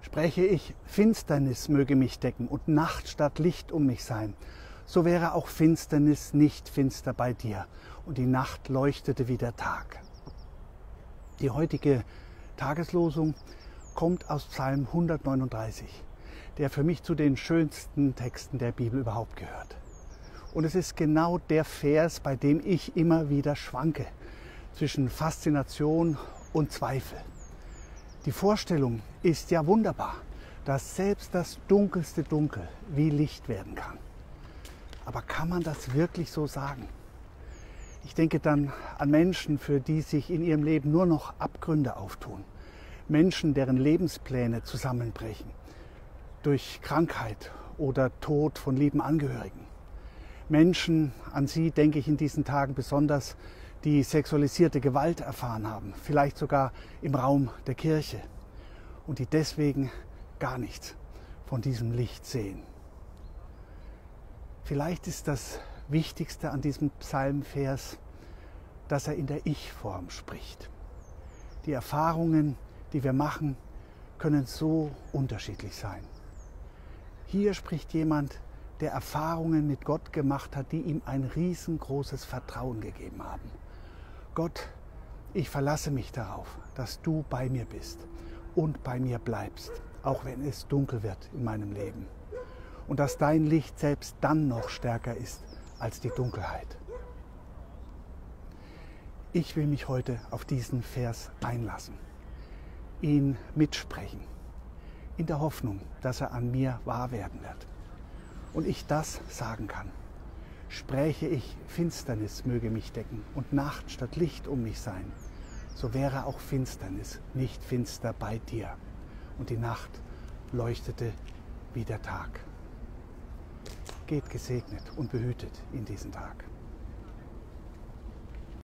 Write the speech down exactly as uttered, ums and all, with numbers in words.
Spreche ich, Finsternis möge mich decken und Nacht statt Licht um mich sein, so wäre auch Finsternis nicht finster bei dir und die Nacht leuchtete wie der Tag. Die heutige Tageslosung kommt aus Psalm hundertneununddreißig, der für mich zu den schönsten Texten der Bibel überhaupt gehört. Und es ist genau der Vers, bei dem ich immer wieder schwanke zwischen Faszination und Zweifel. Die Vorstellung ist ja wunderbar, dass selbst das dunkelste Dunkel wie Licht werden kann. Aber kann man das wirklich so sagen? Ich denke dann an Menschen, für die sich in ihrem Leben nur noch Abgründe auftun. Menschen, deren Lebenspläne zusammenbrechen durch Krankheit oder Tod von lieben Angehörigen. Menschen, an sie denke ich in diesen Tagen besonders, die sexualisierte Gewalt erfahren haben, vielleicht sogar im Raum der Kirche und die deswegen gar nichts von diesem Licht sehen. Vielleicht ist das Wichtigste an diesem Psalmvers, dass er in der Ich-Form spricht. Die Erfahrungen, die wir machen, können so unterschiedlich sein. Hier spricht jemand, der Erfahrungen mit Gott gemacht hat, die ihm ein riesengroßes Vertrauen gegeben haben. Gott, ich verlasse mich darauf, dass du bei mir bist und bei mir bleibst, auch wenn es dunkel wird in meinem Leben. Und dass dein Licht selbst dann noch stärker ist als die Dunkelheit. Ich will mich heute auf diesen Vers einlassen, ihn mitsprechen, in der Hoffnung, dass er an mir wahr werden wird. Und ich das sagen kann. Spräche ich, Finsternis möge mich decken und Nacht statt Licht um mich sein, so wäre auch Finsternis nicht finster bei dir. Und die Nacht leuchtete wie der Tag. Geht gesegnet und behütet in diesen Tag.